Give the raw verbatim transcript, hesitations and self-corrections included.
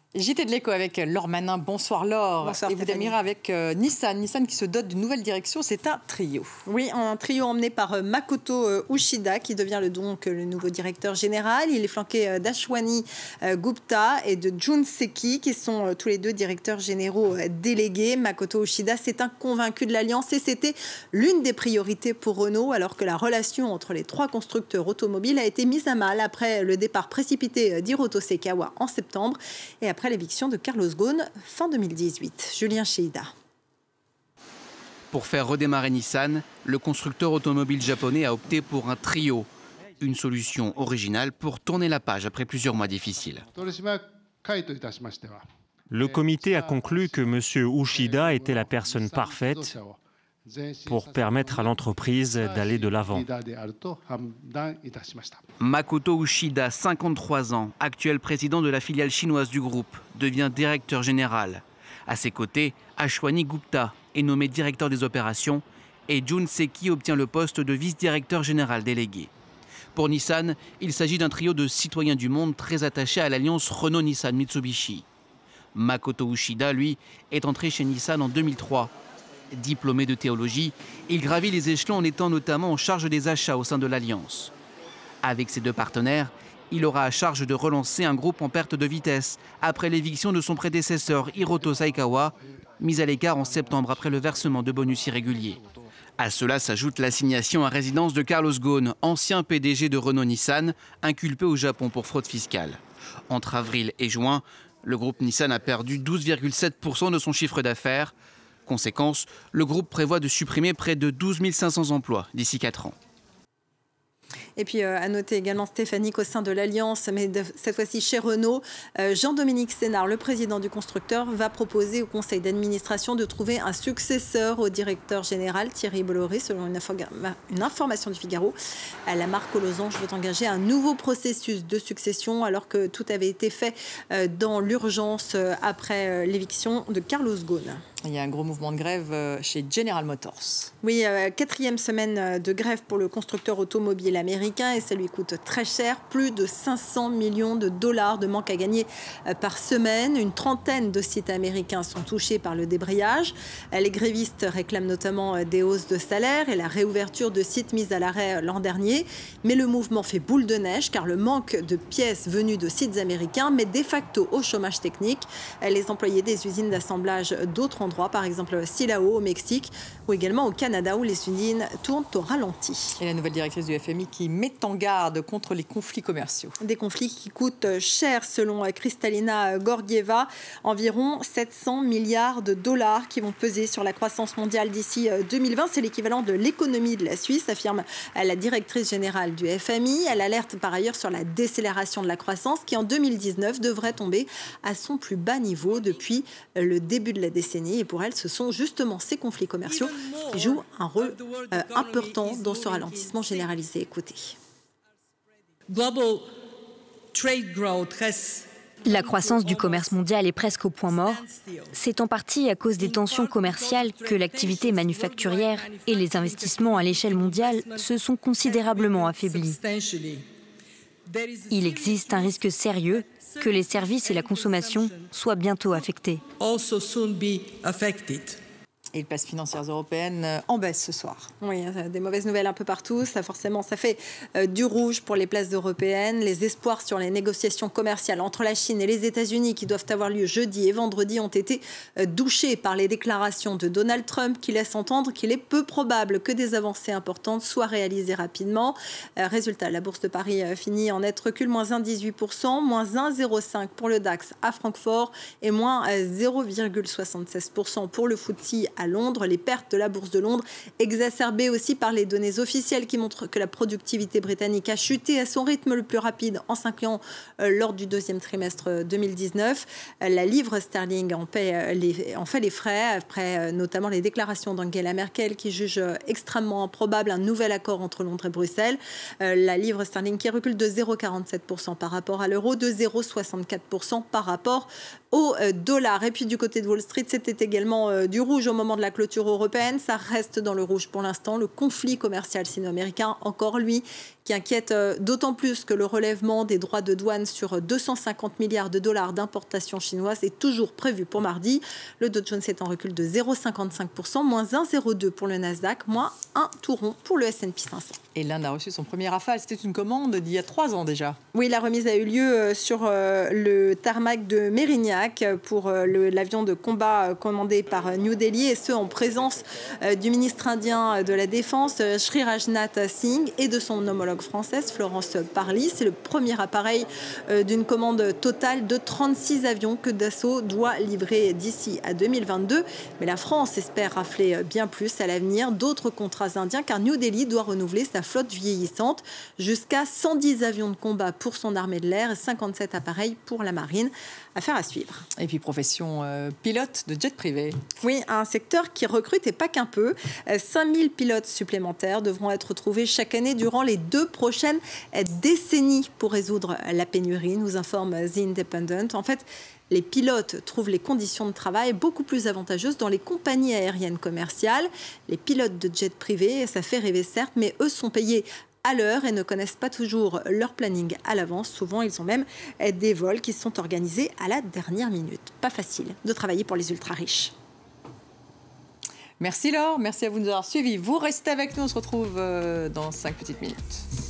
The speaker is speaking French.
J T de l'écho avec Laure Manin. Bonsoir Laure. Bonsoir, et vous démarrez avec euh, Nissan. Nissan qui se dote d'une nouvelle direction, c'est un trio. Oui, un trio emmené par euh, Makoto euh, Uchida qui devient le, donc le nouveau directeur général. Il est flanqué euh, d'Ashwani euh, Gupta et de Jun Seki qui sont euh, tous les deux directeurs généraux euh, délégués. Makoto Uchida, c'est un convaincu de l'alliance et c'était l'une des priorités pour Renault alors que la relation entre les trois constructeurs automobiles a été mise à mal après le départ précipité d'Hiroto Sekawa en septembre et après l'éviction de Carlos Ghosn fin deux mille dix-huit. Julien Sheida. Pour faire redémarrer Nissan, le constructeur automobile japonais a opté pour un trio. Une solution originale pour tourner la page après plusieurs mois difficiles. Le comité a conclu que M. Uchida était la personne parfaite pour permettre à l'entreprise d'aller de l'avant. Makoto Uchida, cinquante-trois ans, actuel président de la filiale chinoise du groupe, devient directeur général. À ses côtés, Ashwani Gupta est nommé directeur des opérations et Jun Seki obtient le poste de vice-directeur général délégué. Pour Nissan, il s'agit d'un trio de citoyens du monde très attachés à l'alliance Renault-Nissan-Mitsubishi. Makoto Uchida, lui, est entré chez Nissan en deux mille trois. Diplômé de théologie, il gravit les échelons en étant notamment en charge des achats au sein de l'Alliance. Avec ses deux partenaires, il aura à charge de relancer un groupe en perte de vitesse après l'éviction de son prédécesseur Hiroto Saikawa, mis à l'écart en septembre après le versement de bonus irréguliers. À cela s'ajoute l'assignation à résidence de Carlos Ghosn, ancien P D G de Renault-Nissan, inculpé au Japon pour fraude fiscale. Entre avril et juin, le groupe Nissan a perdu douze virgule sept pour cent de son chiffre d'affaires. Conséquence, le groupe prévoit de supprimer près de douze mille cinq cents emplois d'ici quatre ans. Et puis euh, à noter également Stéphanie qu'au sein de l'Alliance, mais de, cette fois-ci chez Renault, euh, Jean-Dominique Sénard, le président du constructeur, va proposer au conseil d'administration de trouver un successeur au directeur général Thierry Bolloré, selon une, une information du Figaro. La marque aux losanges veut engager un nouveau processus de succession alors que tout avait été fait euh, dans l'urgence euh, après euh, l'éviction de Carlos Ghosn. Il y a un gros mouvement de grève chez General Motors. Oui, euh, quatrième semaine de grève pour le constructeur automobile américain et ça lui coûte très cher, plus de cinq cents millions de dollars de manque à gagner euh, par semaine. Une trentaine de sites américains sont touchés par le débrayage. Euh, les grévistes réclament notamment euh, des hausses de salaire et la réouverture de sites mis à l'arrêt euh, l'an dernier. Mais le mouvement fait boule de neige car le manque de pièces venues de sites américains met de facto au chômage technique. Euh, les employés des usines d'assemblage d'autres endroits, par exemple Silao au Mexique ou également au Canada où les usines tournent au ralenti. Et la nouvelle directrice du F M I qui met en garde contre les conflits commerciaux. Des conflits qui coûtent cher selon Kristalina Georgieva, environ sept cents milliards de dollars qui vont peser sur la croissance mondiale d'ici deux mille vingt. C'est l'équivalent de l'économie de la Suisse, affirme la directrice générale du F M I. Elle alerte par ailleurs sur la décélération de la croissance qui en deux mille dix-neuf devrait tomber à son plus bas niveau depuis le début de la décennie. Et pour elle, ce sont justement ces conflits commerciaux qui jouent un rôle euh, important dans ce ralentissement généralisé. Écoutez. La croissance du commerce mondial est presque au point mort. C'est en partie à cause des tensions commerciales que l'activité manufacturière et les investissements à l'échelle mondiale se sont considérablement affaiblis. Il existe un risque sérieux que les services et la consommation soient bientôt affectés. Et les places financières européennes en baisse ce soir. Oui, des mauvaises nouvelles un peu partout. Ça, forcément, ça fait euh, du rouge pour les places européennes. Les espoirs sur les négociations commerciales entre la Chine et les États-Unis qui doivent avoir lieu jeudi et vendredi ont été euh, douchés par les déclarations de Donald Trump qui laissent entendre qu'il est peu probable que des avancées importantes soient réalisées rapidement. Euh, résultat, la bourse de Paris euh, finit en net recul, moins un virgule dix-huit pour cent, moins un virgule zéro cinq pour le DAX à Francfort et moins euh, zéro virgule soixante-seize pour cent pour le F T S E à Londres. Les pertes de la bourse de Londres exacerbées aussi par les données officielles qui montrent que la productivité britannique a chuté à son rythme le plus rapide en cinq ans euh, lors du deuxième trimestre deux mille dix-neuf. Euh, la livre sterling en, paie, euh, les, en fait les frais après euh, notamment les déclarations d'Angela Merkel qui juge euh, extrêmement improbable un nouvel accord entre Londres et Bruxelles. Euh, la livre sterling qui recule de zéro virgule quarante-sept pour cent par rapport à l'euro, de zéro virgule soixante-quatre pour cent par rapport au euh, dollar. Et puis du côté de Wall Street, c'était également euh, du rouge au moment moment de la clôture européenne, ça reste dans le rouge pour l'instant. Le conflit commercial sino-américain, encore lui, qui inquiète d'autant plus que le relèvement des droits de douane sur deux cent cinquante milliards de dollars d'importation chinoise est toujours prévu pour mardi. Le Dow Jones est en recul de zéro virgule cinquante-cinq pour cent, moins un virgule zéro deux pour le Nasdaq, moins un tout rond pour le S and P cinq cents. Et l'Inde a reçu son premier rafale. C'était une commande d'il y a trois ans déjà. Oui, la remise a eu lieu sur le tarmac de Mérignac pour l'avion de combat commandé par New Delhi, et ce en présence du ministre indien de la Défense, Sri Rajnath Singh, et de son homologue française, Florence Parly. C'est le premier appareil d'une commande totale de trente-six avions que Dassault doit livrer d'ici à deux mille vingt-deux. Mais la France espère rafler bien plus à l'avenir d'autres contrats indiens, car New Delhi doit renouveler sa flotte vieillissante, jusqu'à cent dix avions de combat pour son armée de l'air et cinquante-sept appareils pour la marine. Affaire à suivre. Et puis profession euh, pilote de jet privé. Oui, un secteur qui recrute, et pas qu'un peu. cinq mille pilotes supplémentaires devront être trouvés chaque année durant les deux prochaines décennies pour résoudre la pénurie, nous informe The Independent. En fait, les pilotes trouvent les conditions de travail beaucoup plus avantageuses dans les compagnies aériennes commerciales. Les pilotes de jet privé, ça fait rêver certes, mais eux sont payés à l'heure et ne connaissent pas toujours leur planning à l'avance. Souvent, ils ont même des vols qui sont organisés à la dernière minute. Pas facile de travailler pour les ultra-riches. Merci Laure, merci à vous de nous avoir suivis. Vous restez avec nous, on se retrouve dans cinq petites minutes.